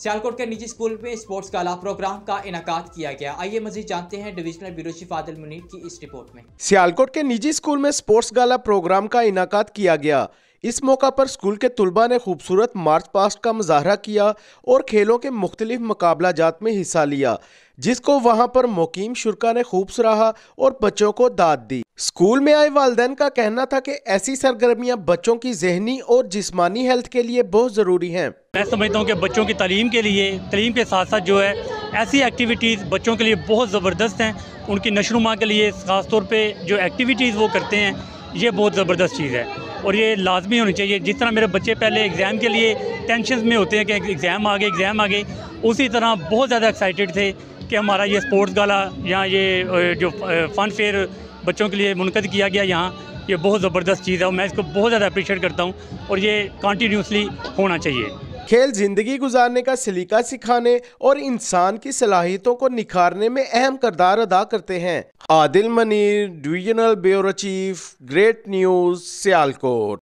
सियालकोट के निजी स्कूल में स्पोर्ट्स गाला प्रोग्राम का इनाकाद किया गया। आइए मजीद जानते हैं divisional bureau chief Adil Munir की इस रिपोर्ट में। सियालकोट के निजी स्कूल में स्पोर्ट्स गाला प्रोग्राम का इनाकाद किया गया। इस मौका पर स्कूल के तुलबा ने खूबसूरत मार्च पास्ट का मुजाहरा किया और खेलों के मुख्तलिफ मुकाबला जात में हिस्सा लिया, जिसको वहां पर मुकीम शुरा ने खूब सराहा और बच्चों को दाद दी। स्कूल में आए वालिदैन का कहना था कि ऐसी सरगर्मियां बच्चों की ज़हनी और जिस्मानी हेल्थ के लिए बहुत ज़रूरी हैं। मैं समझता हूँ कि बच्चों की तालीम के लिए, तालीम के साथ साथ जो है ऐसी एक्टिविटीज़ बच्चों के लिए बहुत ज़बरदस्त हैं। उनकी नशोनुमा के लिए ख़ास तौर पे जो एक्टिविटीज़ वो करते हैं, ये बहुत ज़बरदस्त चीज़ है और ये लाजमी होनी चाहिए। जिस तरह मेरे बच्चे पहले एग्ज़ाम के लिए टेंशन में होते हैं कि एग्ज़ाम आ गए, उसी तरह बहुत ज़्यादा एक्साइटेड थे कि हमारा ये स्पोर्ट्स गाला या ये जो फ़न फेयर बच्चों के लिए मुनक़द किया गया यहाँ, ये बहुत ज़बरदस्त चीज़ है और मैं इसको बहुत ज़्यादा अप्रिशिएट करता हूँ और ये कंटिन्यूसली होना चाहिए। खेल जिंदगी गुजारने का सलीका सिखाने और इंसान की सलाहियतों को निखारने में अहम किरदार अदा करते हैं। Adil Munir, divisional bureau chief, great news, Sialkot.